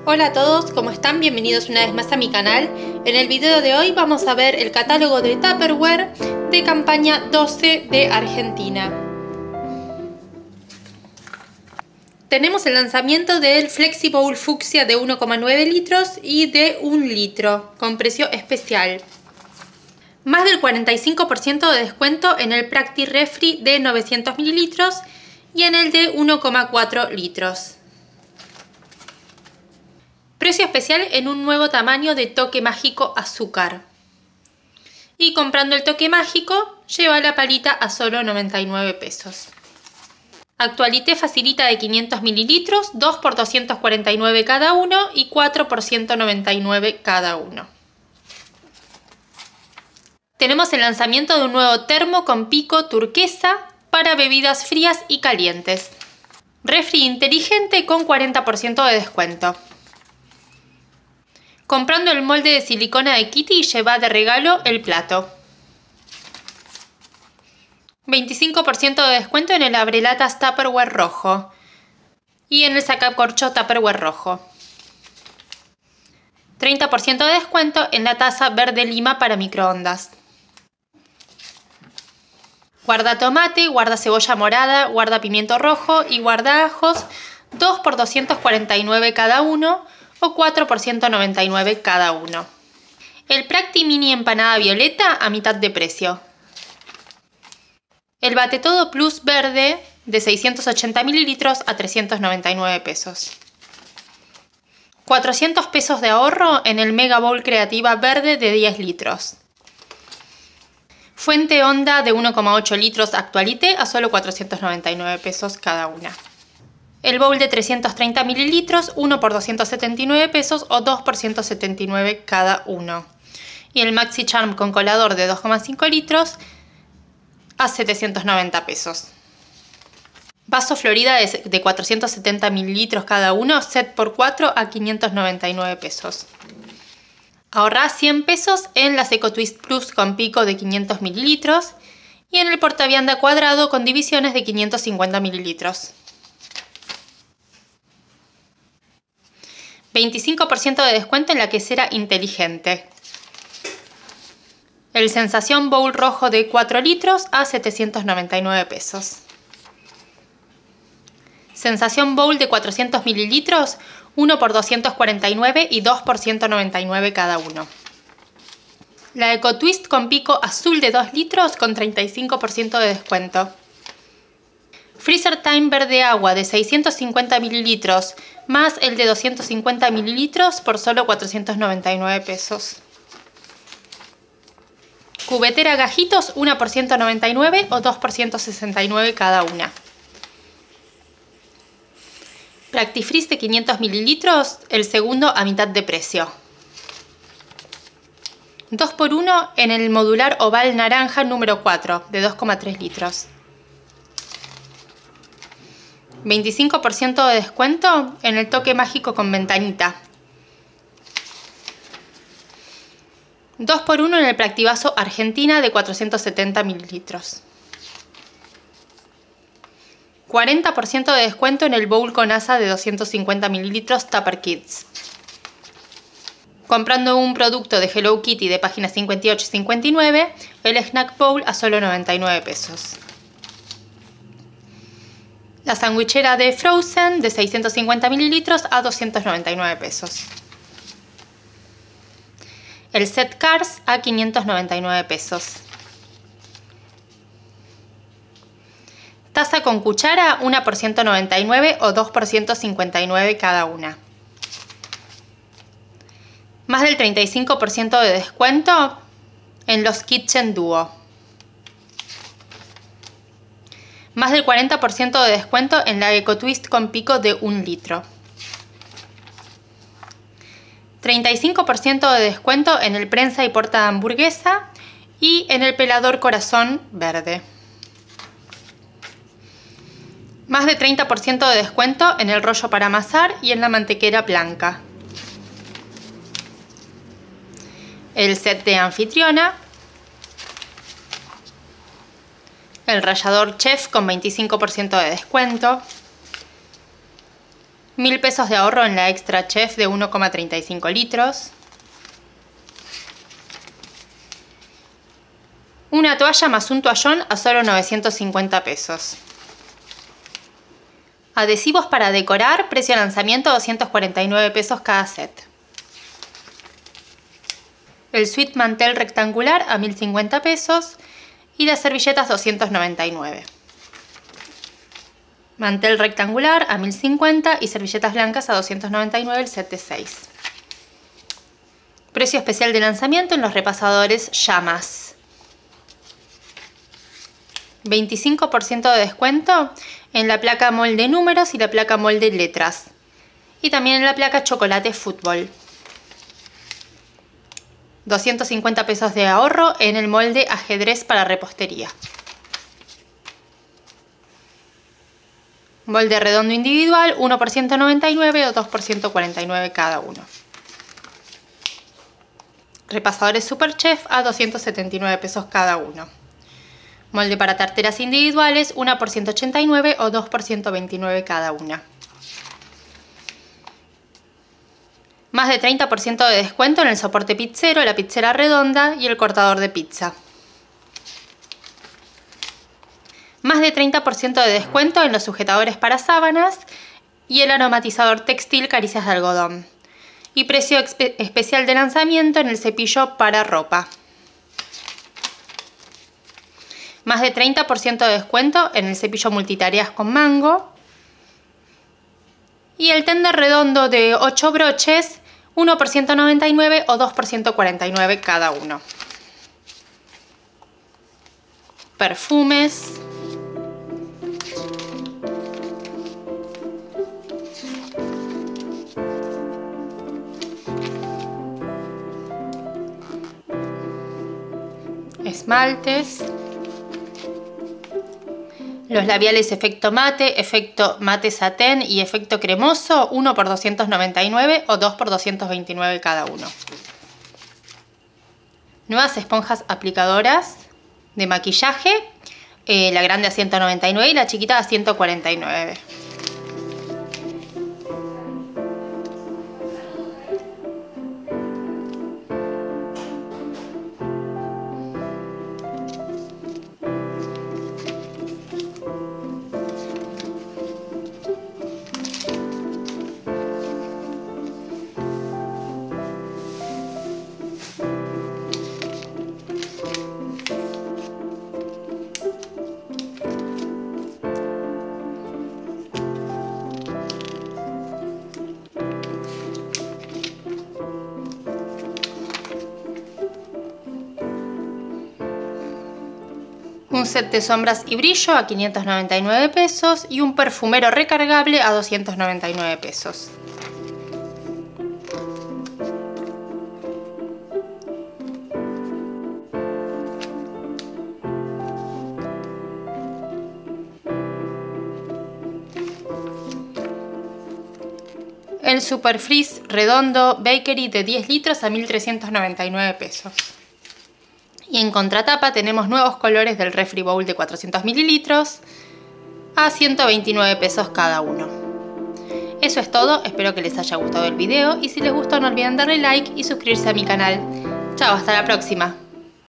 Hola a todos, ¿cómo están? Bienvenidos una vez más a mi canal. En el video de hoy vamos a ver el catálogo de Tupperware de campaña 12 de Argentina. Tenemos el lanzamiento del Flexi Bowl Fucsia de 1,9 litros y de 1 litro, con precio especial. Más del 45% de descuento en el Practi Refri de 900 mililitros y en el de 1,4 litros. Precio especial en un nuevo tamaño de toque mágico azúcar. Y comprando el toque mágico, lleva la palita a solo 99 pesos. Actualité facilita de 500 mililitros, 2 por 249 cada uno y 4 por 199 cada uno. Tenemos el lanzamiento de un nuevo termo con pico turquesa para bebidas frías y calientes. Refri inteligente con 40% de descuento. Comprando el molde de silicona de Kitty lleva de regalo el plato. 25% de descuento en el abrelatas Tupperware rojo y en el sacacorcho Tupperware rojo. 30% de descuento en la taza verde lima para microondas. Guarda tomate, guarda cebolla morada, guarda pimiento rojo y guarda ajos, 2 por 249 cada uno o 4 por 199 cada uno. El Practi Mini empanada violeta a mitad de precio. El Bate Todo Plus verde de 680 mililitros a 399 pesos. 400 pesos de ahorro en el Mega Bowl Creativa verde de 10 litros. Fuente Honda de 1,8 litros Actualité a solo 499 pesos cada una. El bowl de 330 mililitros, 1 por 279 pesos o 2 por 179 cada uno. Y el Maxi Charm con colador de 2,5 litros a 790 pesos. Vaso Florida de 470 mililitros cada uno, set por 4 a 599 pesos. Ahorrá 100 pesos en las EcoTwist Plus con pico de 500 mililitros y en el portavianda cuadrado con divisiones de 550 mililitros. 25% de descuento en la quesera inteligente. El Sensación Bowl rojo de 4 litros a 799 pesos. Sensación Bowl de 400 mililitros, 1 por 249 y 2 por 199 cada uno. La EcoTwist con pico azul de 2 litros con 35% de descuento. Freezer Time verde agua de 650 mililitros más el de 250 mililitros por solo 499 pesos. Cubetera Gajitos 1 por 199 o 2 por 169 cada una. Practifreeze de 500 mililitros, el segundo a mitad de precio. 2 por 1 en el modular oval naranja número 4 de 2,3 litros. 25% de descuento en el toque mágico con ventanita. 2 por 1 en el Practivaso Argentina de 470 mililitros. 40% de descuento en el bowl con asa de 250 mililitros Tupper Kids. Comprando un producto de Hello Kitty de páginas 58 y 59, el Snack Bowl a solo 99 pesos. La sandwichera de Frozen de 650 mililitros a 299 pesos. El set Cars a 599 pesos. Taza con cuchara, 1 por 199 o 2 por 159 cada una. Más del 35% de descuento en los Kitchen Duo. Más del 40% de descuento en la EcoTwist con pico de 1 litro. 35% de descuento en el prensa y porta de hamburguesa y en el pelador corazón verde. Más de 30% de descuento en el rollo para amasar y en la mantequera blanca. El set de anfitriona. El rallador chef con 25% de descuento. 1000 pesos de ahorro en la Extra Chef de 1,35 litros. Una toalla más un toallón a solo 950 pesos. Adhesivos para decorar, precio lanzamiento 249 pesos cada set. El suite mantel rectangular a 1050 pesos y las servilletas 299. Mantel rectangular a 1050 y servilletas blancas a 299 el set de 6. Precio especial de lanzamiento en los repasadores Llamas. 25% de descuento en la placa molde números y la placa molde letras. Y también en la placa chocolate fútbol. 250 pesos de ahorro en el molde ajedrez para repostería. Molde redondo individual, 1 por 199 o 2 por 149 cada uno. Repasadores Superchef a 279 pesos cada uno. Molde para tarteras individuales, 1 por 189 o 2 por 129 cada una. Más de 30% de descuento en el soporte pizzero, la pizzera redonda y el cortador de pizza. Más de 30% de descuento en los sujetadores para sábanas y el aromatizador textil Caricias de algodón. Y precio especial de lanzamiento en el cepillo para ropa. Más de 30% de descuento en el cepillo multitareas con mango. Y el tender redondo de 8 broches, 1 por 199 o 2 por 149 cada uno. Perfumes. Esmaltes. Los labiales efecto mate satén y efecto cremoso, 1 por 299 o 2 por 229 cada uno. Nuevas esponjas aplicadoras de maquillaje, la grande a 199 y la chiquita a 149. Un set de sombras y brillo a 599 pesos y un perfumero recargable a 299 pesos. El Super Freeze redondo Bakery de 10 litros a 1399 pesos. Y en contratapa tenemos nuevos colores del Refri Bowl de 400 mililitros a 129 pesos cada uno. Eso es todo, espero que les haya gustado el video y si les gustó no olviden darle like y suscribirse a mi canal. Chao, hasta la próxima.